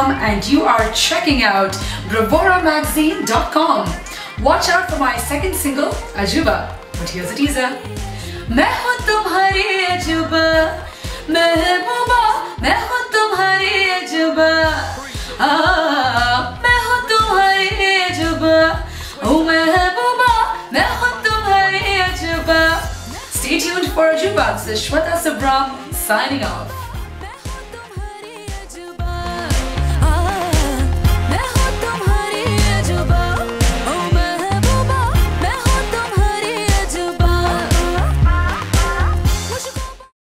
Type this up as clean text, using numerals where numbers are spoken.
Subram and you are checking out bravoramagazine.com. Watch out for my second single, Ajooba. But here's a teaser. मैं हूँ तुम्हारी अजूबा, महबूबा, मैं हूँ तुम्हारी अजूबा, मैं हूँ तुम्हारी अजूबा, ओ महबूबा, मैं हूँ तुम्हारी अजूबा. Stay tuned for Ajooba. This is Shweta Subram signing off.